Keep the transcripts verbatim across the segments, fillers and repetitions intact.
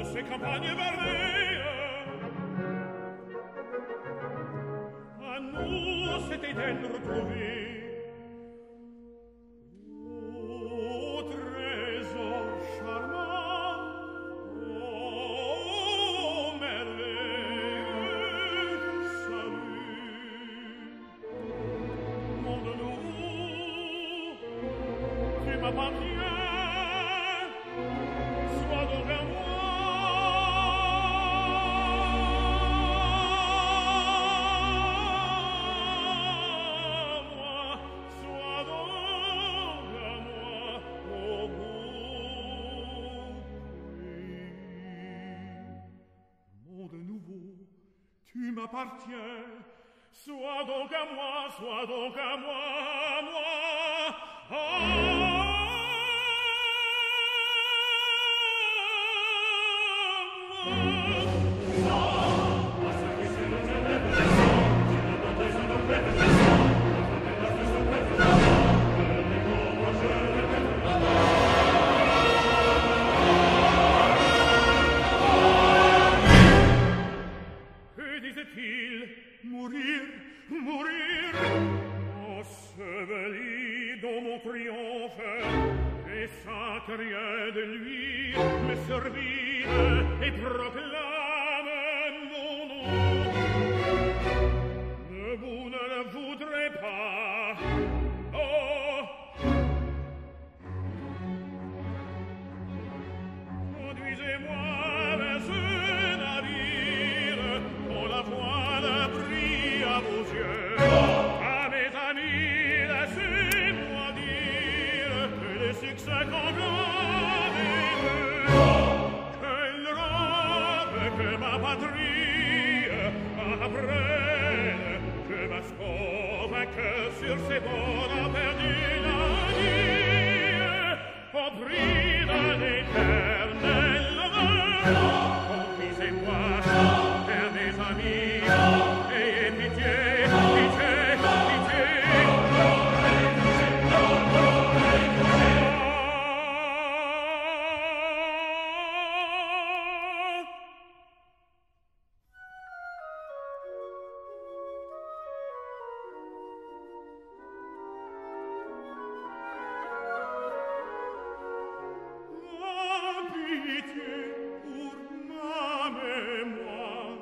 ces campagnes vernées. À nous, c'était d'être retrouvés. Ô trésor charmant, ô merveilleux salut. Monde nouveau, tu m'appartiens, sois donc à moi. Tu m'appartiens, sois donc à moi, sois donc à moi, moi. À mourir, mourir, enseveli dans mon triomphe, et sans que rien de lui me servile et proclame mon nom. Ne vous ne le voudrez pas, oh, conduisez-moi vers ce navire, dont la voile brille à vos yeux. À mes amis, laissez-moi dire que le succès condamne quelle robe que ma patrie apprenne, que ma sauve que sur ses bords a perdu la vie au prix d'un éternel amour. Conduisez-moi vers mes amis. Ayez pitié, pitié, pitié. Ah, pitié pour ma mémoire.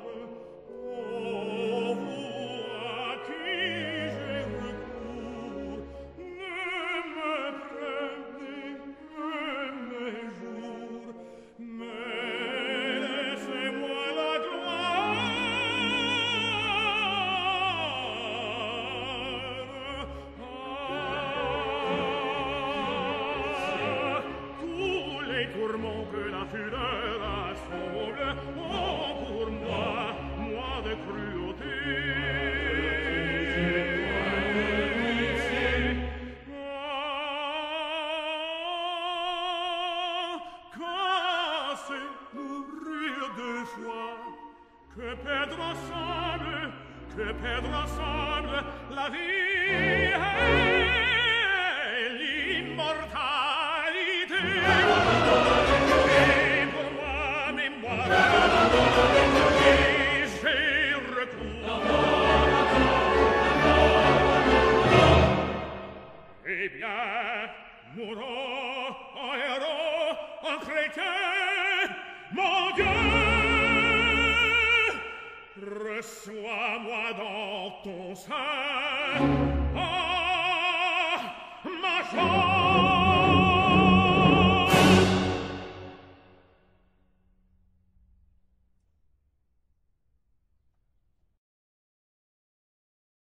Que la fureur assemble ont pour moi, moi de cruauté. Ah, quand c'est mourir deux fois, que perdre ensemble, que perdre ensemble la vie et l'immortalité. Eh bien, mourons en héros, en chrétien, mon Dieu, reçois-moi dans ton sein, oh, ma chance.